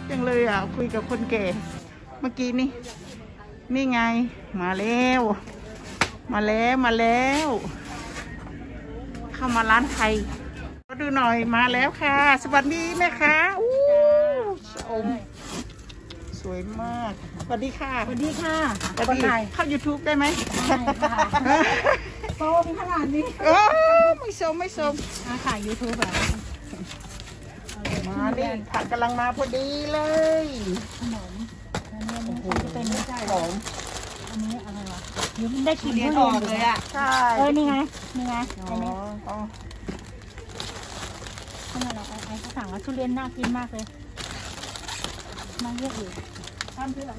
จังเลยอ่ะคุยกับคนแก่เมื่อกี้นี่ไงมาแล้วเข้ามาร้านไทยก็ดูหน่อยมาแล้วค่ะสวัสดีแม่ค้าอู้ชมสวยมากสวัสดีค่ะสวัสดีค่ะคนไทยเข้า YouTube ได้ไหมโซมขนาดนี้ไม่สมขาย YouTube แบบมาดิผักกำลังมาพอดีเลยขนมอันนี้จะเป็นไม่ใช่หอมอันนี้อะไรวะเดี๋ยวมันได้กินทุเรียนเลยอ่ะใช่นี่ไงอันนี้ขนาดเราไอ้เขาสั่งว่าทุเรียนน่ากินมากเลยมาเยอะอยู่ทำเพื่อ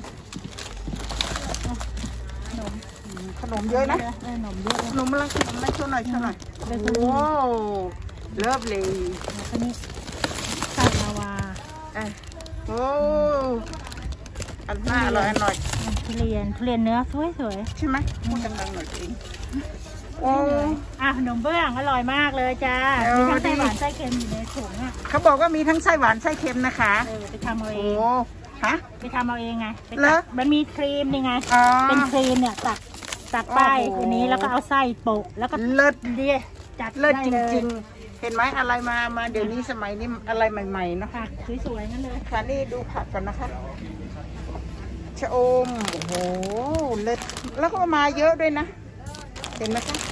ขนมเยอะนะขนมเยอะขนมอะไรช่วยหน่อยโอ้เลิฟเลยอันนี้ไส้ลาวาโอ้อันน่าอร่อยทุเรียนเนื้อสวยใช่ไหมพูดดังๆหน่อยเองโอ้ขนมเบื้องอร่อยมากเลยจ้ามีทั้งไส้หวานไส้เค็มอยู่ในถุงอ่ะเขาบอกว่ามีทั้งไส้หวานไส้เค็มนะคะไปทำเอาเองไปทำเอาเองไงมันมีครีมนี่ไงเป็นครีมเนี่ยตักป้ายอันนี้แล้วก็เอาไส้โปะแล้วก็เลิศดีจัดเลิศจริงๆเห็นไหมอะไรมาเดี๋ยวนี้สมัยนี้อะไรใหม่ๆเนาะค่ะสวยๆนั่นเลยค่ะนี่ดูผักก่อนนะคะชะอมโอ้โหเลิศแล้วก็มาเยอะด้วยนะเห็นไหมคะ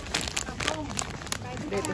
เด็ด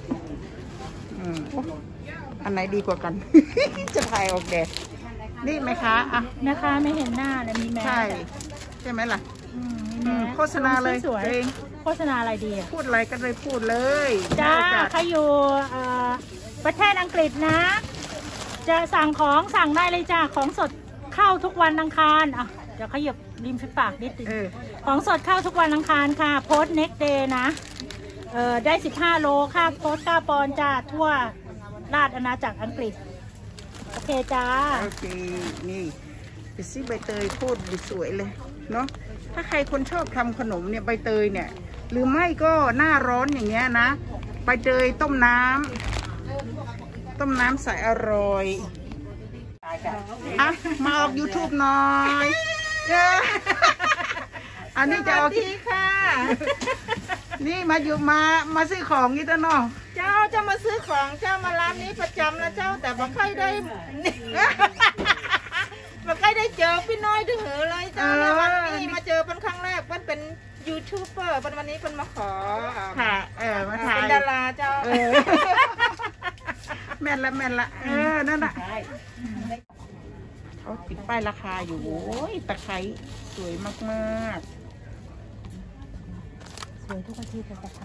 อันไหนดีกว่ากัน จะถ่ายออกแดดนี่ไหมคะนะคะไม่เห็นหน้าเลยมีแมสใช่ไหมล่ะโฆษณาเลยเองโฆษณาอะไรดีพูดอะไรกันเลยพูดเลยจ้าใครอยู่ประเทศอังกฤษนะจะสั่งได้เลยจ้าของสดเข้าทุกวันอังคารเดี๋ยวขยับริมฝีปากนิดนึงของสดเข้าทุกวันอังคารค่ะโพสต์ next day นะได้15 โลค่ะโพสต์9 ปอนด์จ้าทั่วราชอาณาจักรอังกฤษโอเคจ้าโอเคนี่ไปซื้อใบเตยพูดสวยเลยเนาะถ้าใครคนชอบทำขนมเนี่ยใบเตยเนี่ยหรือไม่ก็หน้าร้อนอย่างเงี้ยนะใบเตยต้มน้ำใส่อร่อยมาออก YouTube หน่อยอันนี้จะออกที่ค่ะนี่มาซื้อของนี่ต้นน้องเจ้าจะมาซื้อของเจ้ามาร้านนี้ประจำนะเจ้าแต่บางใครได้เจอพี่น้อยดื้อเลยเจ้าแล้ววันนี้มาเจอเป็นครั้งแรกมันเป็นยูทูบเบอร์วันนี้เป็นมาขอค่ะมาถ่ายเป็นดาราเจ้าแม่นละนั่นแหละเขาติดป้ายราคาอยู่โอ้ยตะไคร้สวยมากสวยทุกอาทิตย์เลยตะไคร้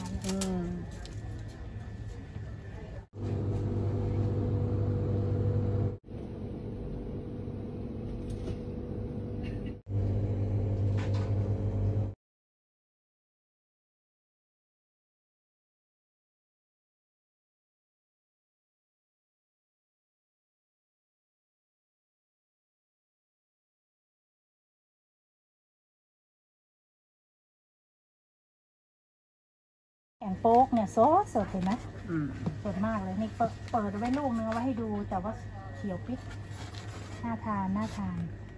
แกงโป๊กเนี่ยสดเห็นไหมสดมากเลยนี่เปิดไว้ลูกนึงเอาไว้ให้ดูแต่ว่าเขียวปิ๊บน่าทาน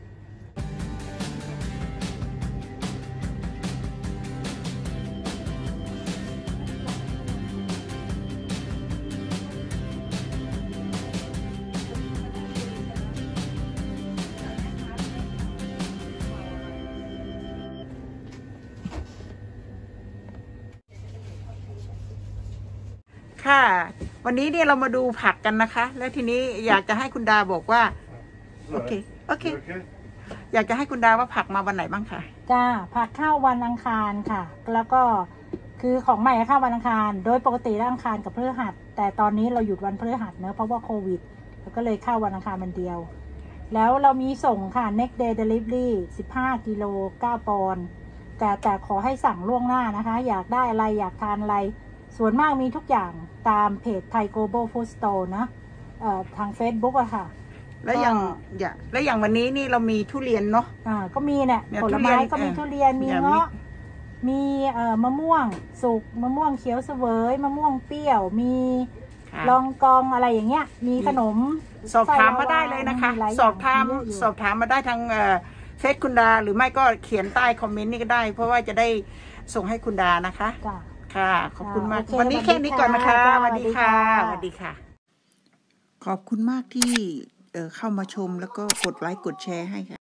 ค่ะวันนี้เนี่ยเรามาดูผักกันนะคะแล้วทีนี้อยากจะให้คุณดาบอกว่าโอเคอยากจะให้คุณดาว่าผักมาวันไหนบ้างคะจ้าผักเข้าวันอังคารค่ะแล้วก็คือของใหม่เข้าวันอังคารโดยปกติแล้วอังคารกับพฤหัสแต่ตอนนี้เราหยุดวันพฤหัสเนอะเพราะว่าโควิดแล้วก็เลยเข้าวันอังคารวันเดียวแล้วเรามีส่งค่ะ next day delivery 15 กิโล 9 ปอนด์แต่ขอให้สั่งล่วงหน้านะคะอยากได้อะไรอยากทานอะไรส่วนมากมีทุกอย่างตามเพจไทย Global Food Store นะทาง Facebook อะค่ะแล้วอย่างวันนี้นี่เรามีทุเรียนเนาะก็มีเนี่ยผลไม้ก็มีทุเรียนมีเงาะมีมะม่วงสุกมะม่วงเขียวเสวยมะม่วงเปรี้ยวมีค่ะลองกองอะไรอย่างเงี้ยมีขนมสอบถามมาได้เลยนะคะมีหลายอย่างสอบถามเยอะอยู่สอบถามมาได้ทางเฟซคุณดาหรือไม่ก็เขียนใต้คอมเมนต์นี่ก็ได้ เพราะว่าจะได้ส่งให้คุณดานะคะจ้ะค่ะ ขอบคุณมากโอเควันนี้แค่นี้ก่อนนะคะสสวัวัสสดีดีค่ะค่ะสวัสดีค่ะ ขอบคุณมากที่เข้ามาชมแล้วก็กดไลค์กดแชร์ให้ค่ะ